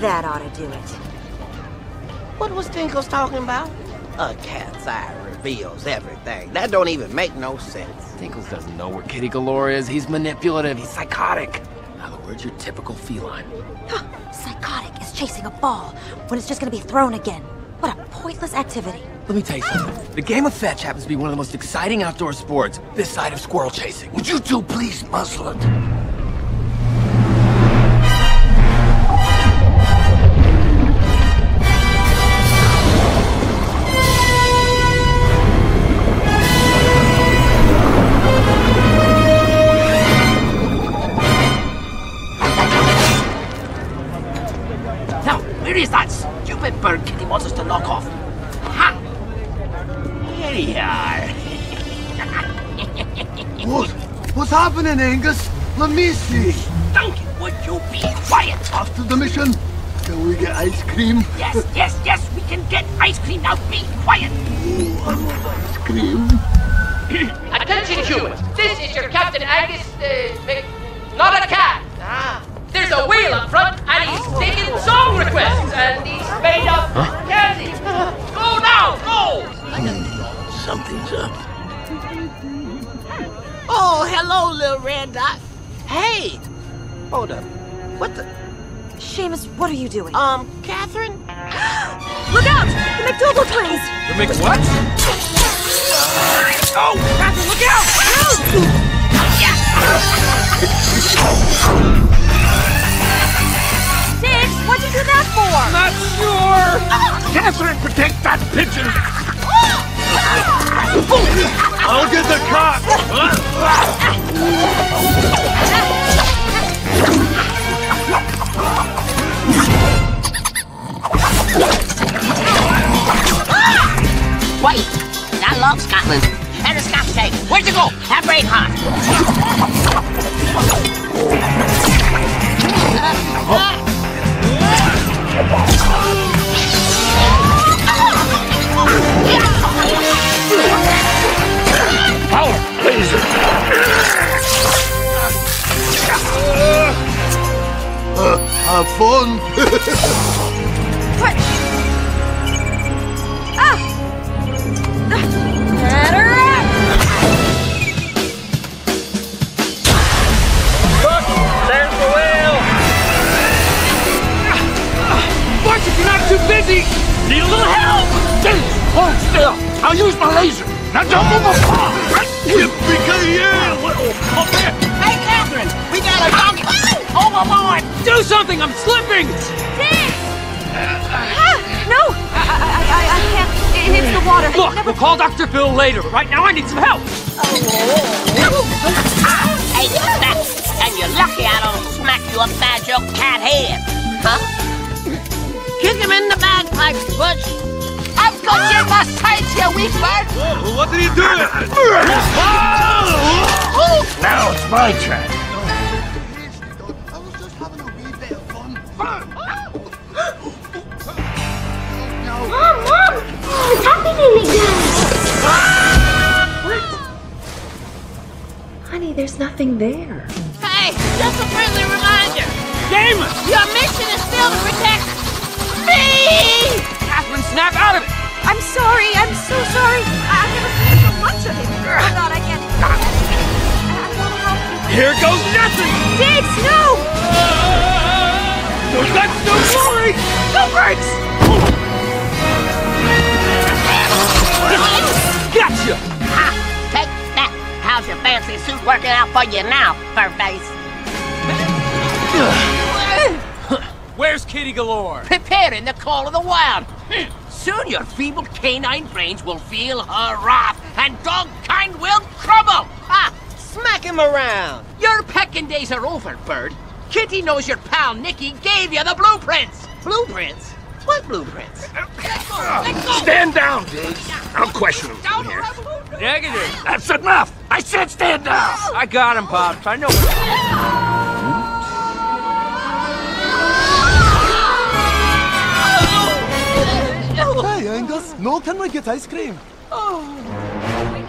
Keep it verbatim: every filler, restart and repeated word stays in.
That ought to do it. What was Tinkles talking about? A cat's eye reveals everything. That don't even make no sense. Tinkles doesn't know where Kitty Galore is. He's manipulative. He's psychotic. In other words, your typical feline. Psychotic is chasing a ball when it's just gonna be thrown again. What a pointless activity. Let me tell you something. The game of fetch happens to be one of the most exciting outdoor sports this side of squirrel chasing. Would you two please muzzle it? Now, where is that stupid bird Kitty wants us to knock off? Ha! Here you are. What? What's happening, Angus? Let me see. Duncan, would you be quiet? After the mission, can we get ice cream? Yes, yes, yes, we can get ice cream. Now be quiet. Oh, I love ice cream. Attention humans, this is your Captain Angus, uh, Mc... not a cat. Ah. There's a wheel up front, and he's taking song requests, and he's made of candy. Go now, go! Something's up. Oh, hello, little red dot. Hey! Hold up. What the... Seamus, what are you doing? Um, Catherine? Look out! The McDougal twins! The Mc what? Oh! Catherine, look out! Six, what'd you do that for? Not sure! Catherine, protect that pigeon! I'll get the cop! Wait, I love Scotland. And the Scots say, where'd you go? Have Braveheart. Power laser! Uh, have fun! What? Ah! Better up! Look, there's the whale. Watch if you're not too busy! Need a little help. James, hold still! I'll use my laser! Now don't move apart! Yippee-ki-yay! Up there. Hey, Catherine, we got a donkey. Overboard. Do something! I'm slipping! Six! Ah, no! I, I, I, I can't. It hits the water. Look, Never... we'll call Doctor Phil later. Right now, I need some help! Hey, snap. And you're lucky I don't smack you upside your cat head. Huh? Kick him in the bagpipes, Butch. I've got you in my sights, you weak bird. What did he do? Now it's my turn. I was just having a wee bit of fun. What's happening again? What? Honey, there's nothing there. Hey, just a friendly reminder. Damon! Your mission is still to protect me. Catherine, snap out of it! I'm sorry. I'm so sorry. I- I've never seen so much of him. Oh, God, I can't. I, I want to help you. Here goes nothing! Six, no! No guts, no glory! No brakes! Gotcha! Ha! Take that. How's your fancy suit working out for you now, furface? Where's Kitty Galore? Preparing the call of the wild. Soon your feeble canine brains will feel her wrath, and dogkind will crumble. Ah! Smack him around. Your pecking days are over, bird. Kitty knows your pal Nicky gave you the blueprints. Blueprints? What blueprints? Stand down, Diggs. I'll question him from here. Negative. That's enough! I said stand down! I got him, Pops. I know. Hey, Angus. No, can we get ice cream? Oh.